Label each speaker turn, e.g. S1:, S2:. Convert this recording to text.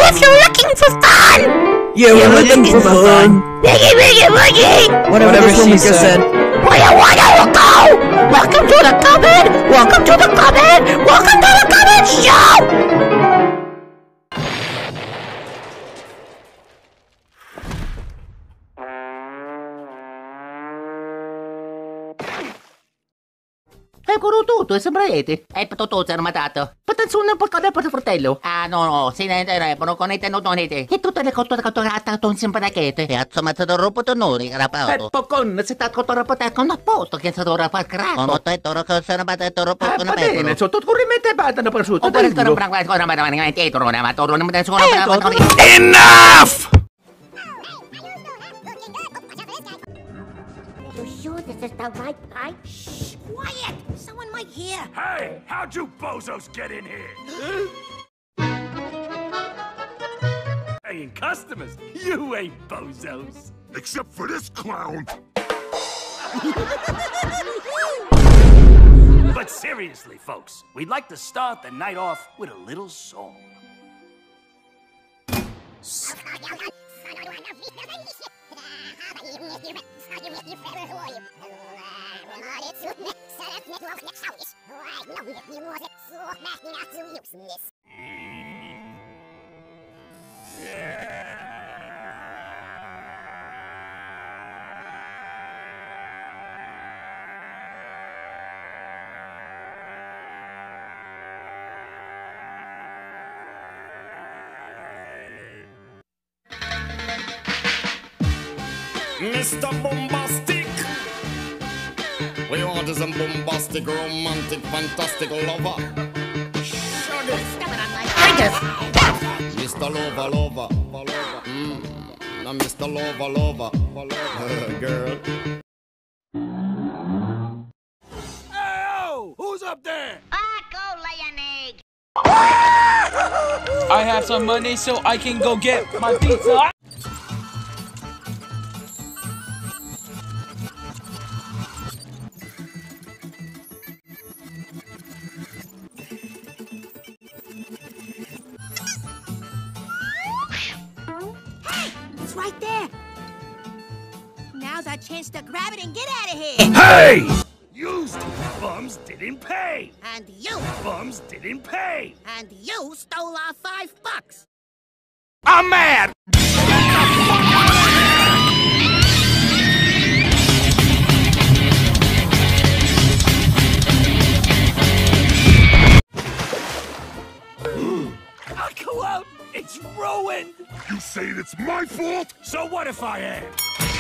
S1: if you're looking for fun!
S2: Yeah, we're looking for fun.
S1: Biggie, biggie, boogie!
S2: Whatever she said.
S1: Where you wanna go? Welcome to the cupboard! Welcome to the cupboard! Welcome to the cupboard show!
S3: Eccolo tutto, è sembrete. È tutto armatato. Attenzione, porca del fratello. Ah, no, si ne telefono, conete, non donete. E tutte le cotture catturate, non sempre da chete. E insomma, te dovrò potonori, rapato. Pocon, se sta cottura poteco, non posto che se dovrà far crasso. Non te toro che se ne batte toro poco ne mettono. Bene, sotto corrimete battano per su. Oppure sto non cosa ma dietro, ma toro non mi dà solo
S4: Enough!
S1: You sure this is the right pipe?
S5: Shh, quiet! Someone might hear.
S4: Hey, how'd you bozos get in here? Paying customers, you ain't bozos.
S6: Except for this clown.
S4: But seriously, folks, we'd like to start the night off with a little song.
S7: Mr. Bombastic, we want is a bombastic, romantic, fantastic lover. Shaggy, Mr. Lover, now Mr. Lover, girl.
S4: Hey, who's up there?
S5: Go lay an egg.
S8: I have some money so I can go get my pizza.
S5: It's right there. Now's our chance to grab it and get out of here.
S4: Hey! You bums didn't pay.
S5: And you.
S4: Bums didn't pay.
S5: And you stole our $5.
S4: I'm mad! I go out, it's ruined!
S6: You saying it's my fault?
S4: So what if I am?